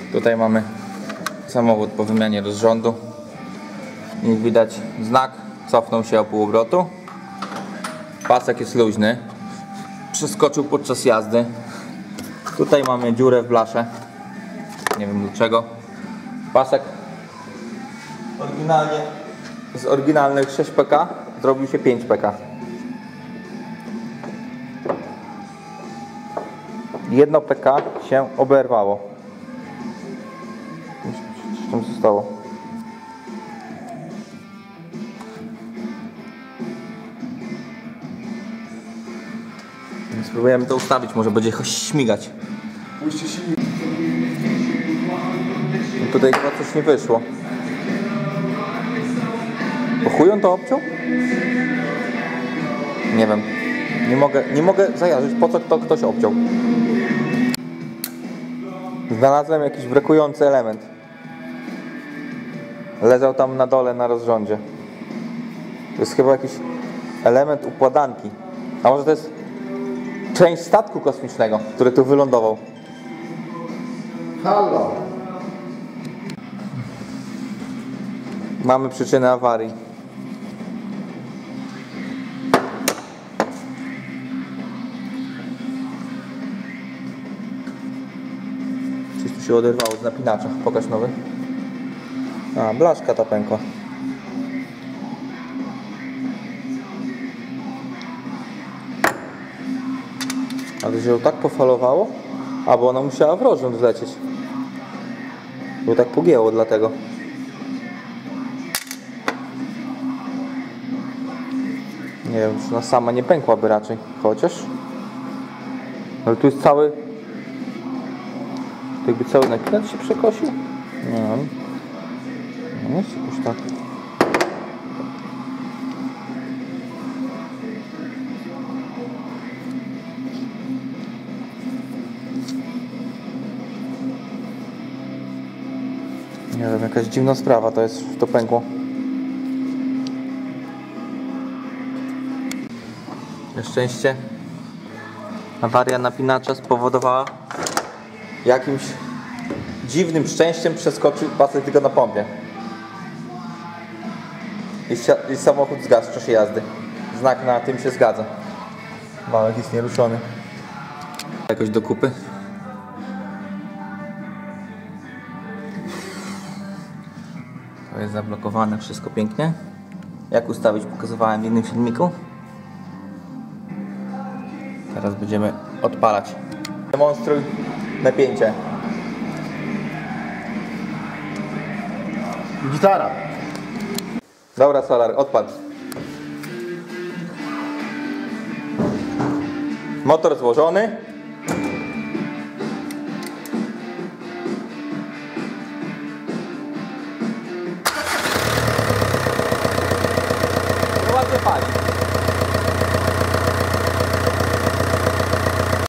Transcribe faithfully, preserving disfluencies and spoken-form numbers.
Tutaj mamy samochód po wymianie rozrządu. Jak widać znak, cofnął się o pół obrotu. Pasek jest luźny, przeskoczył podczas jazdy. Tutaj mamy dziurę w blasze, nie wiem dlaczego. Pasek oryginalnie z oryginalnych sześć P K zrobił się pięć P K. Jedno P K się oberwało. Co tam zostało? Spróbujemy to ustawić, może będzie śmigać. No tutaj chyba coś nie wyszło. Po chuj on to obciął? Nie wiem. Nie mogę, nie mogę zajarzyć, po co to ktoś obciął. Znalazłem jakiś brakujący element. Leżał tam na dole na rozrządzie. To jest chyba jakiś element układanki. A może to jest część statku kosmicznego, który tu wylądował. Halo! Mamy przyczynę awarii. Coś tu się oderwało z napinacza. Pokaż nowy. A, blaszka ta pękła. Ale się ją tak pofalowało? A, bo ona musiała w rozrząd wlecieć. Bo tak pogięło dlatego. Nie wiem, czy ona sama nie pękłaby raczej. Chociaż. Ale tu jest cały... Tu jakby cały napinacz się przekosił? Nie wiem. No jest jakoś tak. Nie wiem, jakaś dziwna sprawa to jest, to pękło. Na szczęście awaria napinacza spowodowała jakimś dziwnym szczęściem przeskoczył pasek tylko na pompie. I, I samochód zgasł w czasie jazdy. Znak na tym się zgadza. Wałek jest nieruszony. Jakoś do kupy. To jest zablokowane, wszystko pięknie. Jak ustawić, pokazywałem w innym filmiku. Teraz będziemy odpalać. Demonstruj napięcie. Gitara. Dobra, Solar, odpal. Motor złożony. Ładnie pali.